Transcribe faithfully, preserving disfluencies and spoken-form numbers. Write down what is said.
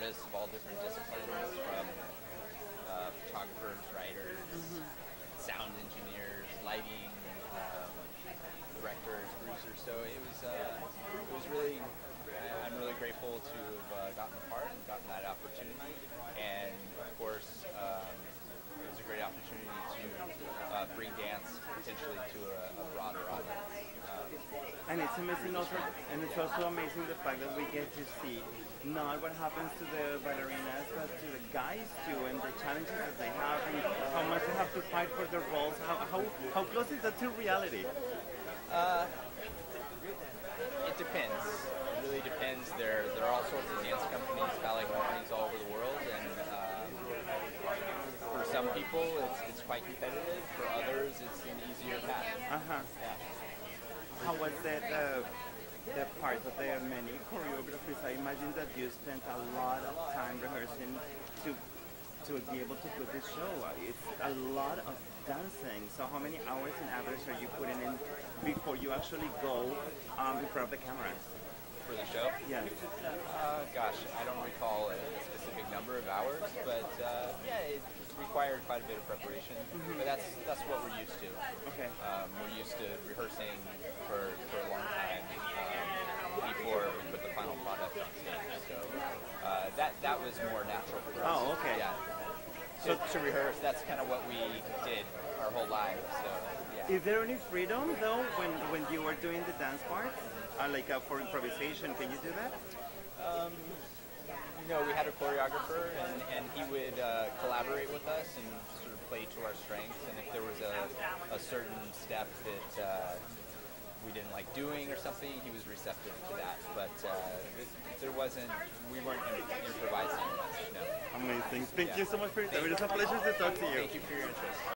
artists of all different disciplines, from uh, photographers, writers, mm-hmm. sound engineers, lighting, um, directors, producers. So it was uh, it was really. I'm really grateful to have uh, gotten the part and gotten that opportunity, and of course, um, it was a great opportunity to uh, bring dance potentially to a, a broader audience. Um, and it's amazing also, and it's also amazing the fact that we get to see not what happens to the ballerinas, but to the guys too, and the challenges that they have, and how much they have to fight for their roles. How how, how close is that to reality? Uh, it depends. It really depends. There, there are all sorts of dance companies, ballet companies all over the world, and um, for some people it's, it's quite competitive. For others, it's an easier path. Uh-huh. Yeah. How was that, uh, the part of the many choreographies? I imagine that you spent a lot of time rehearsing to to be able to put this show. It's a lot of dancing. So how many hours in average are you putting in before you actually go um, in front of the cameras? For the show? Yes. Uh, gosh, I don't recall a specific number of hours, but uh, yeah, it required quite a bit of preparation. Mm-hmm. But that's that's what we're used to. Okay. Um, we're used to rehearsing for, for a long time um, before we put the final product on stage. So uh, that that was more natural for us. Oh, okay. Yeah. To, to rehearse, that's kind of what we did our whole lives. So yeah. Is there any freedom though when when you were doing the dance parts? Uh, like uh, for improvisation, can you do that? Um, you know, we had a choreographer, and, and he would uh, collaborate with us and sort of play to our strengths. And if there was a, a certain step that uh, we didn't like doing or something, he was receptive to that. But uh, it, there wasn't, we weren't improvising much. No. Amazing. Thank yeah. you so much for your time. It was a pleasure to talk to you. Thank you for your interest.